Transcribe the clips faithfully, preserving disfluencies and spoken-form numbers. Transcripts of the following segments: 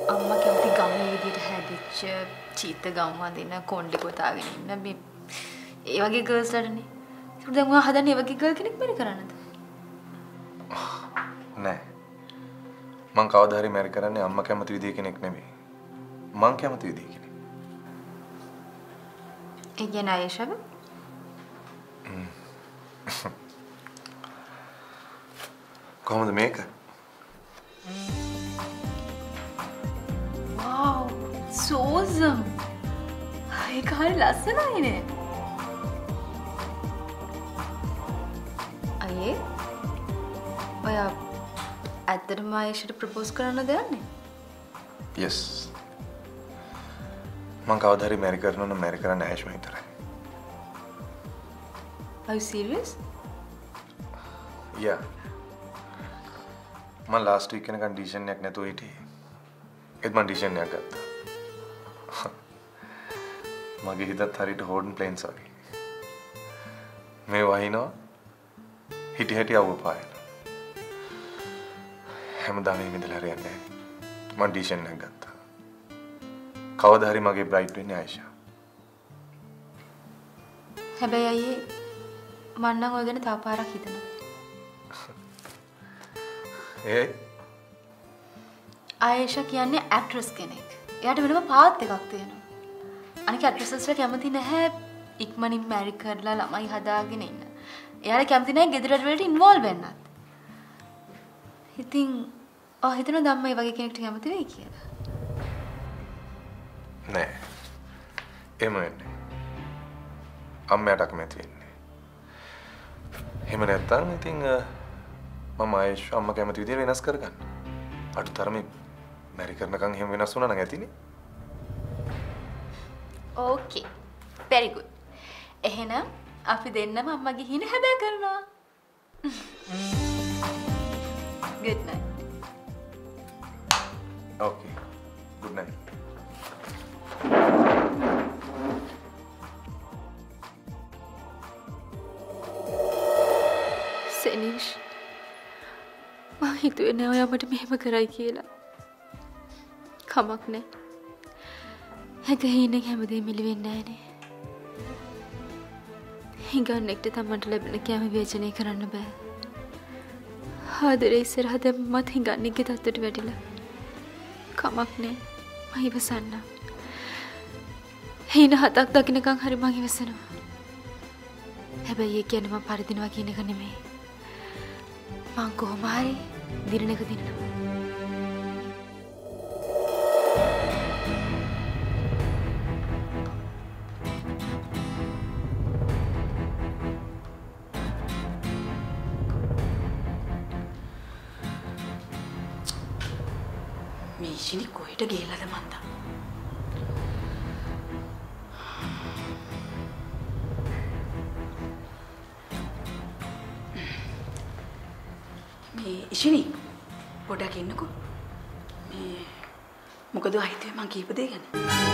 අම්මා කැමති ගමේ විදියට හැදිච්ච චීත ගම් වදින කොණ්ඩේ කොතාගෙන ඉන්න මේ ඒ වගේ ගර්ල්ස් ලටනේ. ඒක දැන් ඔයා හදන්නේ ඒ වගේ ගර්ල් කෙනෙක් මැරි කරන්නද? නෑ. මං කවදා හරි මැරි කරන්නේ අම්මා කැමති විදිය කෙනෙක් නෙමෙයි. මං කැමති විදිය කෙනෙක්. ඒ කියන්නේ ආයේෂාව? කොහොමද මේක? Wow, so awesome. ඒක හරි ලස්සනයිනේ. අයියේ ඔයා ඇත්තටම ආයේෂට ප්‍රොපෝස් කරන්නද යන්නේ? Yes. මං කවදා හරි මැරි කරනවා නම් මැරි කරන්න ආයේෂම විතරයි. Are you serious? Yeah. මම last week වෙනකන් decision එකක් නැතුව හිටියේ. ඒත් මම decision එකක් ගත්තා. මගේ හිතත් හරියට හෝඩන් ප්ලේන්ස් වගේ. මේ වහිනවා හිටි හිටි අවුව පායනවා. හැමදාම මේ ඉඳලා හරියන්නේ නැහැ. මම decision එකක් ගත්තා. කවදා හරි මගේ බ්‍රයිට් වෙන්නේ ආයිෂා. හැබැයි අයියේ මම නම් ඔය ගැන තව පාරක් හිතනවා. ඒ ආයේෂා කියන්නේ ඇක්ට්‍රස් කෙනෙක්. එයාට වෙනම පාත් එකක් තියෙනවා. අනික ඇක්ට්‍රසස්ලා කැමති නැහැ ඉක්මනින් මැරි කරලා ළමයි හදාගෙන ඉන්න. එයාලා කැමති නැහැ ගෙදර වලට ඉන්වෝල්ව් වෙන්නත්. ඉතින් ඔය හිතන ධම්මයි වගේ කෙනෙක්ට කැමති වෙයි කියලා. නෑ. එහෙම වෙන්නේ. අම්මයට කැමති වෙන්නේ. එහෙම නැත්තම් ඉතින් මම ආයෙත් අම්මා කැමති විදිහට වෙනස් කරගන්න. අටතරමේ මැරි කරනකම් එහෙම වෙනස් වුණා නම් ඇතිනේ. ඕකේ. very good. එහෙනම් අපි දෙන්නම අම්මගේ හිණ හැබෑ කරනවා. good night. okay. good night. සෙනිෂ් මම හිතුවේ නෑ ඔයා මට මෙහෙම කරයි කියලා. කමක් නෑ. හැක හීනෙක හැමදේම මිලි වෙන්නේ නෑනේ. හිඟන්නෙක්ට තමන්ට ලැබෙන කැම විවේචනය කරන්න බෑ. ආදරේ ඉස්සරහ දැම්මත් හිඟන්නෙක්ගේ තත්ත්වයට වැටිලා. කමක් නෑ. මම ඉවසන්නම්. හීන හතක් දකින්නකම් හරි මම ඉවසනවා. හැබැයි ඒ කියන්නේ මම පරිදිනවා කියන එක නෙමෙයි. මං කොහොම හරි දිනන එක දිනනවා. මේ ඉෂිනි කොහෙට ගිහලාද මන්දා? මේ ඉෂිනි පොඩක් ඉන්නකෝ. මේ මොකද හිතුවේ මං කීප දේ ගැන?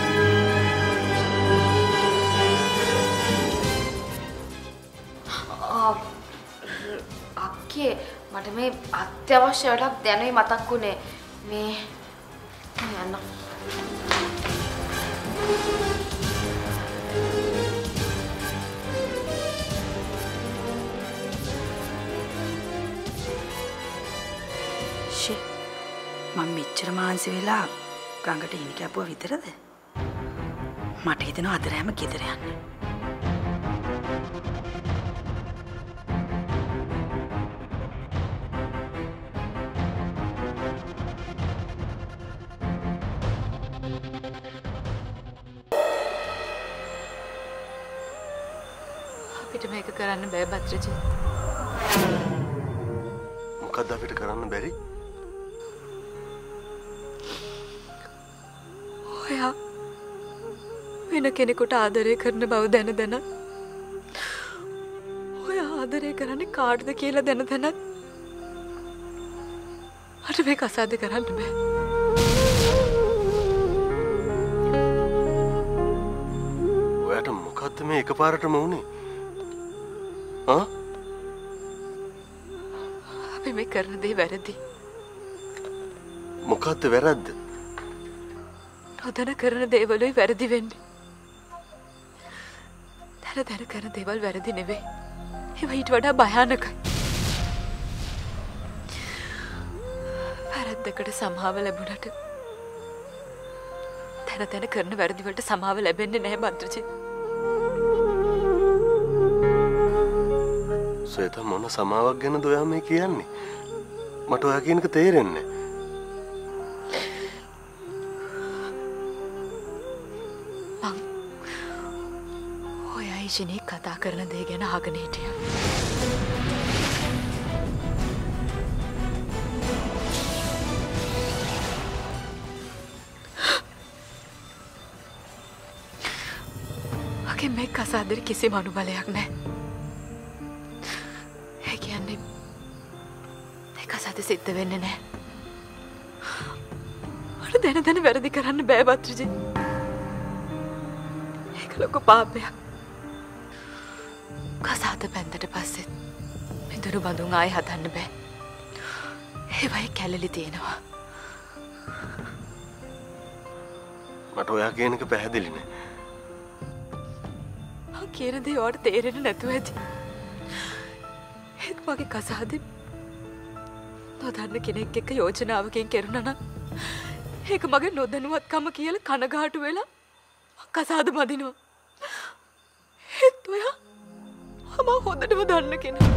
අක්කේ මට මේ අත්‍යවශ්‍ය වැඩක් දැනුයි මතක් වුණේ. මේ යන්න. මම මෙච්චර මාන්සි වෙලා ගඟට ඉනි කැපුවා විතරද? මට හිතෙනවා අද රෑම ගෙදර යන්න. අපිට මේක කරන්න බෑ බත්‍රජිත්. මොකද්ද අපිට කරන්න බැරි? ඔයා වෙන කෙනෙකුට ආදරය කරන බව දැන දැන ඔයා ආදරය කරන්නේ කාටද කියලා දැන දැනත් මට මේක අසාධ්‍ය කරන්න බෑ. ඔයාට මොකද්ද මේ එකපාරටම වුනේ? ආ? අපි මේ කරන දේ වැරදි. මොකද්ද වැරද්ද? නොදැන කරන දේවලුයි වැරදි වෙන්නේ. දැන දැන කරන දේවල් වැරදි නෙවෙයි. ඒවා ඊට වඩා භයානකයි. වැරද්දකට සමාව ලැබුණට දැන දැන කරන වැරදි වලට සමාව ලැබෙන්නේ නැහැ භද්‍රජිත්. සේත මොන සමාවක් ගැනද ඔයා මේ කියන්නේ? මට ඔයා කියන එක තේරෙන්නේ නැහැ. මං ඔයයි ජිනී කතා කරන දේ ගැන අහගෙන හිටියා. මගේ මේ කසාදරේ කිසිම අනුබලයක් නැහැ. ඒ කියන්නේ මේ කසාද සිද්ධ වෙන්නේ නැහැ. මට දැන දැන වැරදි කරන්න බෑ භද්‍රජිත්. ඒක ලොකු පාපයක්. කසාද බැන්දට පස්සෙත් මිදුණු බඳුන් ආයෙ හදන්න බෑ. ඒවයි කැලලි තියෙනවා. මට ඔයා කියන එක පැහැදිලි නෑ. මං කියන දේ ඔයාට තේරෙන්නේ නැතුව ඇති. ඒත් මගේ කසාදේ නොදන්න කෙනෙක් එක්ක යෝජනාවකින් කෙරුණා නම් ඒක මගේ නොදැනුවත්කම කියලා කනගාටු වෙලා කසාද බඳිනවා. ඒත් ඔයා මම හොඳටම දන්න කෙනා.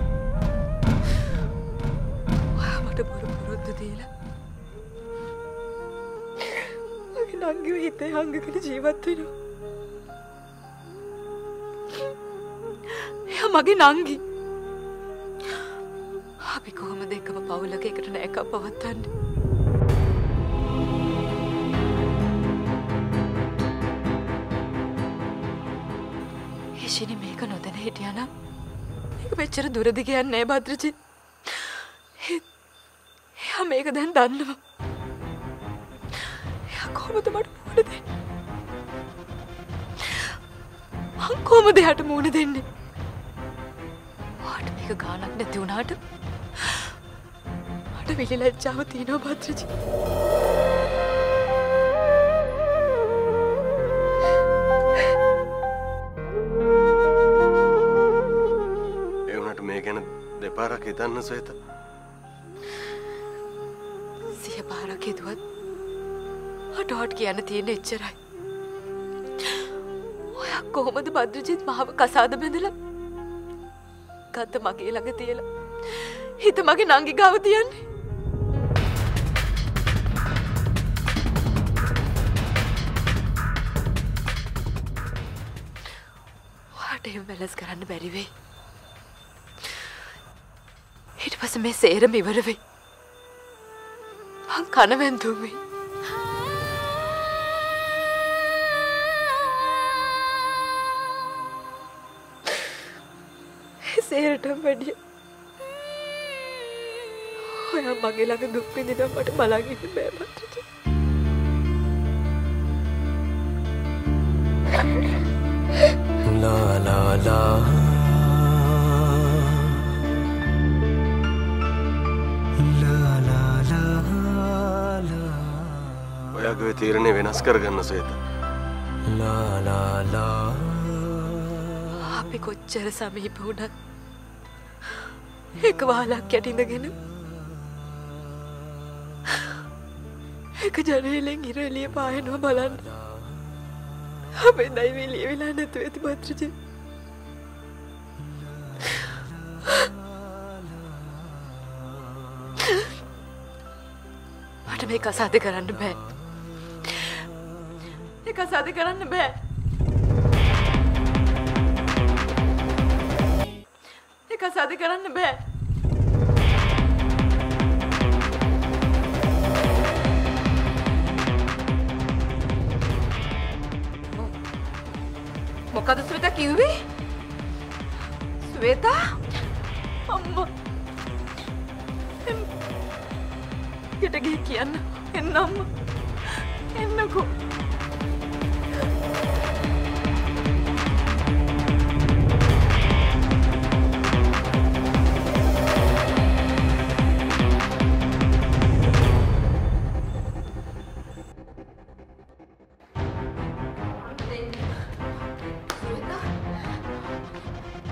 ඔයා මට බොරු පුරුද්ද දීලා මගේ නංගිව හිතේ හංගගෙන ජීවත් වෙනවා. එයා මගේ නංගි. අපි කොහොමද එකම පවුලක එකට නෑකම් පවත්වන්නේ? ඒෂිනි මේක නොදැන හිටියානම් මේක මෙච්චර දුරදි කියන්නේ නෑ භද්‍රජිත්. එයා මේක දැන් දන්නවා. එයා කොහොමද මට මුණ දෙන්නේ? මං කොහොමද එයාට මුණ දෙන්නේ? වාට මේක ගානක් නැති වුණාට මට විලිලැජ්ජාව තියෙනවා භද්‍රජිත්. ඒ වුණාට මේ ගැන දෙපාරක් හිතන්න සේත. සිය පාරක් හිතුවත් මට ඔයාට කියන්න තියෙන එච්චරයි. ඔයා කොහොමද භද්‍රජිත් මාව කසාද බැඳලා ගත්ත මගේ ළඟ තියලා හිත මගේ නංගි ගාව තියන්නේ? ඔයාට එහෙම වැලස් කරන්න බැරි වෙයි. ඊට පස්සේ මේ සේරම ඉවර වෙයි. මං කනවැන්දුම් වෙයි. සේරටම වැඩිය ඔයා මගේ ළඟ දුක් විඳිනවා මට බලන් ඉන්න බෑ භද්‍රජිත්. ලා ලා ලා ලා ලා ලා ඔයාගේ තීරණය වෙනස් කරගන්න සේත. ලා ලා ලා අපි කොච්චර සමීප වුණත් එක වහලක් යට ඉඳගෙන එක ජනේලෙන් ඉර එළිය පායනවා බලන්න. අපේ දෛවය එළිය වෙලා නැතුව ඇති භද්‍රජිත්. මට මේ කසාද කරන්න බෑ. මේ කසාද කරන්න බෑ. මේ කසාද කරන්න බෑ. මොකද ස්වේතා කිව්වේ? ස්වේතා අම්මා යට ගිහ කියන්න එන්න අම්මා එන්නකෝ.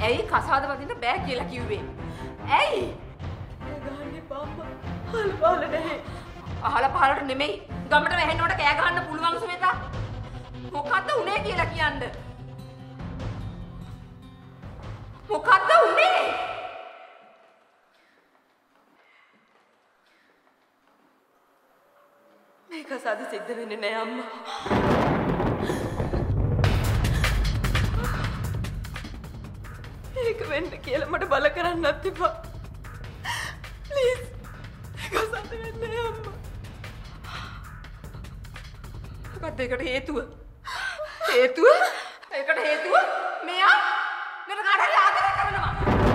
ඇයි කසාද වදින්න බෑ කියලා කිව්වේ? ඇයි? ගහන්නේ පාපා. අහල පහල නැහැ. අහල පහලට නෙමෙයි. ගමට වැහෙනකොට කෑ ගහන්න පුළුවන් සුවේතා. මොකද්ද උනේ කියලා කියන්න. මොකද්ද උනේ? මේක සාද සිද්ධ වෙන්නේ නෑ අම්මා. ඒක වෙන්න කියලා මට බල කරන්නත් එපා. ප්ලීස්. ඒක සාද වෙන්නේ නෑ අම්මා. මොකක්ද ඒකට හේතුව? හේතුව? ඒකට හේතුව මෙයා මට කාට හරි ආදරය කරනවා.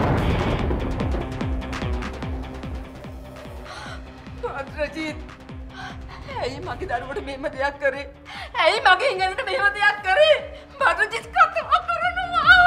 අද්රජිත් ඇයි මගේ දරුවට මෙහෙම දෙයක් කරේ? ඇයි මගේ ඉංගලට මෙහෙම දෙයක් කරේ? බද්රජිත් කතා කරනවා.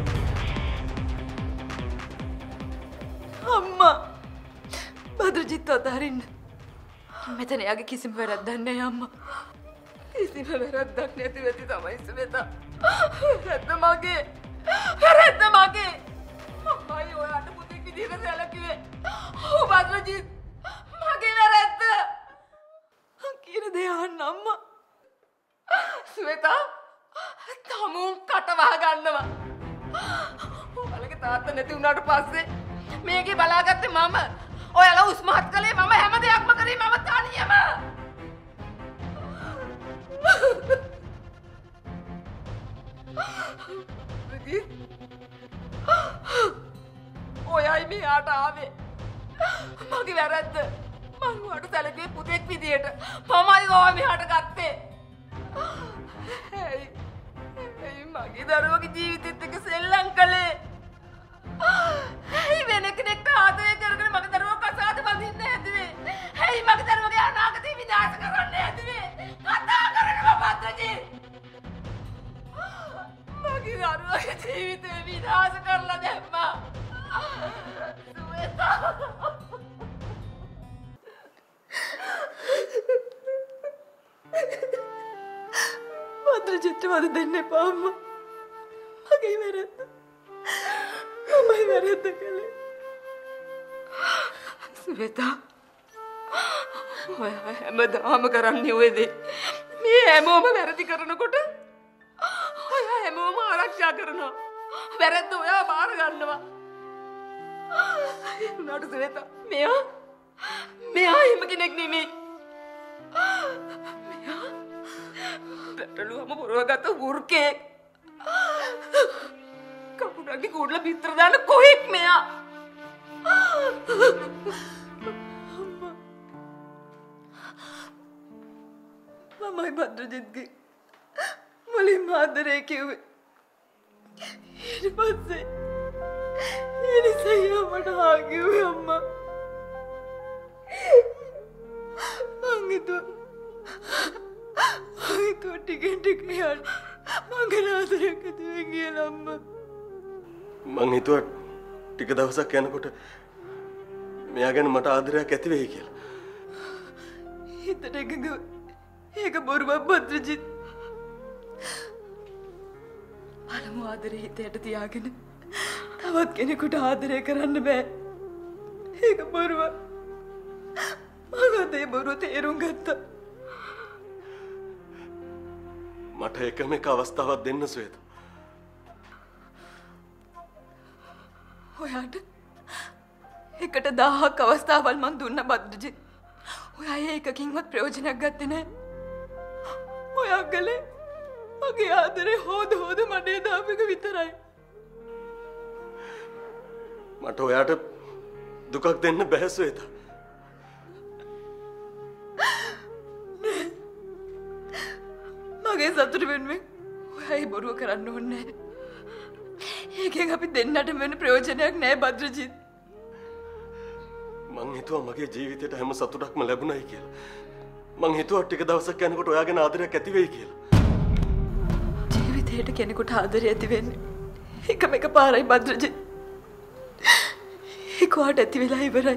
අම්මා බද්රජිත් අතහරින්න. මෙතන යාගේ කිසිම වැරද්දක් නැහැ අම්මා. කිසිම වැරද්දක් නැති වෙති තමයි සුවේතා. වැරද්ද මගේ. වැරද්ද මගේ. අම්මයි ඔයාට පුතෙක් විදිහට සැලකුවේ. ඔව් බද්රජිත් මගේ වැරද්ද. කියන දේ අහන්න අම්මා. සුවේතා තමුන් කට වහ ගන්නවා. ඔයාලගේ තාත්තා නැති වුණාට පස්සේ මේකේ බලාගත්තේ මම. ඔයාලා උස්මහත් කළේ මම හැම දෙයක්ම කරේ මම තනියම. ඔයයි මෙයාට ආවේ. මගේ වැරද්ද. මං ඔයාට සැලකුවේ පුතෙක් විදියට. මමයි ඔයා මෙයාට ගත්තේ. ඇයි? ඇයි මගේ දරුවගේ ජීවිතෙත් එක්ක සෙල්ලම් කළේ? ඇයි වෙන කෙනෙක්ට ආදරය කරගෙන මගේ දරුවව කසාද බඳින්න හැදුවේ? ඇයි මගේ දරුවගේ අනාගතය විනාශ කරන්න හැදුවේ? කතා කරනවා බද්රජිත්. මගේ දරුවගේ ජීවිතේ විනාශ කරලා දැම්මා. සුවේතා බද්රජිත්ට වද දෙන්න එපා අම්මා. මගේ වැරද්ද. මමයි වැරද්ද කළේ. සුවේතා ඔයා හැමදාම කරන්නේ ඔය දේ. මේ හැමෝම වැරදි කරනකොට ඔයා හැමෝම ආරක්ෂා කරනවා. වැරද්ද ඔයා බාර ගන්නවා. උනාට සුවේතා මෙයා මෙයා හිම කෙනෙක් නෙමෙයි. මෙයා පැටළුවම පුරවගත්ත වෘකෙක්. කකුඩගේ කුඩල පිටර දාන කොහෙක් මෙයා. මමයි බද්රජිත්ගේ මුලින්ම ආදරේ කිව්වේ. ඊට පස්සේ ඒ නිසා මට හා කිව්වේ අම්මා. මං හිතුවා මං හිතුවා ටිකෙන් ටික යන්න මගේ ආදරයක් ඇති වෙයි කියලා අම්මා. මං හිතුවා ටික දවසක් යනකොට මෙයා ගැන මට ආදරයක් ඇති වෙයි කියලා. හිතට එකඟ ඒක බොරුවක් බද්රජිත්. පළමු ආදරේ හිතයට තියාගෙන තවත් කෙනෙකුට ආදරය කරන්න බෑ. ඒක බොරුවක්. මම ඒ බොරුව තේරුම් ගත්තා. මට එකම එක අවස්ථාවක් දෙන්න සුවේතා. ඔයාට එකට දහයක් අවස්ථාවල් මන් දුන්න බද්රජිත්. ඔයා ඒකකින්වත් ප්‍රයෝජනයක් ගත්තේ නැහැ. ඔයා කලේ මගේ ආදරේ හොද හොද මඩේ දාපු එක විතරයි. මට ඔයාට දුකක් දෙන්න බැහැ සුවේතා. මගේ සතුට වෙනුවෙන් ඔයා ඒ බොරුව කරන්න ඕනේ නැහැ. ඒකෙන් අපි දෙන්නට වෙන ප්‍රයෝජනයක් නැහැ බද්රජිත්. මං හිතුවා මගේ ජීවිතේට හැම සතුටක්ම ලැබුණයි කියලා. මං හිතුවා ටික දවසක් යනකොට ඔයාගෙන ආදරයක් ඇති වෙයි කියලා. ජීවිතේට කෙනෙකුට ආදරය ඇති වෙන්නේ එකම එක පාරයි බද්රජිත්. ඒක වාට ඇති වෙලා ඉවරයි.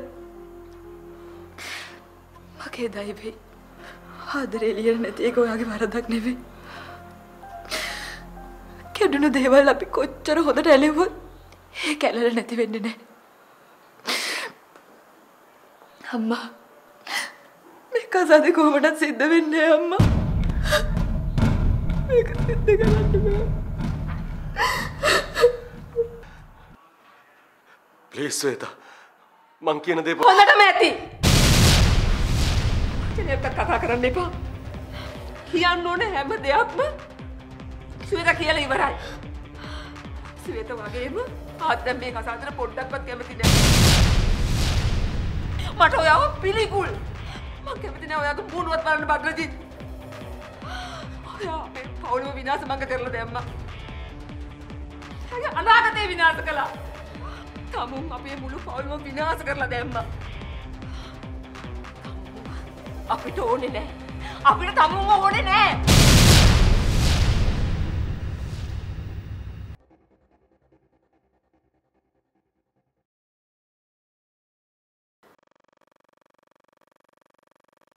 මගේ දෛවයේ ආදරේ ලියන්න නැති ඒක ඔයාගේ වරදක් නෙවෙයි. කැඩුණු දේවල් අපි කොච්චර හොඳට ඇලෙව්වොත් ඒ කැලල නැති වෙන්නේ නැහැ. අම්මා මේක අසාද කොහොමදත් සිද්ධ වෙන්නේ අම්මා. මේක සිද්ධ කරන්න බෑ. ප්ලීස් ශ්වේතා මං කියන දේ හොඳටම ඇති. චලෙත් කතා කරන්න එපා. කියන්න ඕනේ හැම දෙයක්ම ශ්වේතා කියලා ඉවරයි. ශ්වේතා වගේම ආත් දැන් මේ කසාදර පොඩ්ඩක්වත් කැමති නැහැ. මට ඔයාව පිළිකුල්. මං කැමති නැහැ ඔයාගේ මුණුවත් බලන්න බද්රජිත්. ඔයා අපේ පවුලම විනාශ මංග කරලා දැම්මා. එයාගේ අනාගතේ විනාශ කළා. තමුන් අපේ මුළු පවුලම විනාශ කරලා දැම්මා. අපිට ඕනේ නැහැ. අපිට තමුන්ව ඕනේ නැහැ.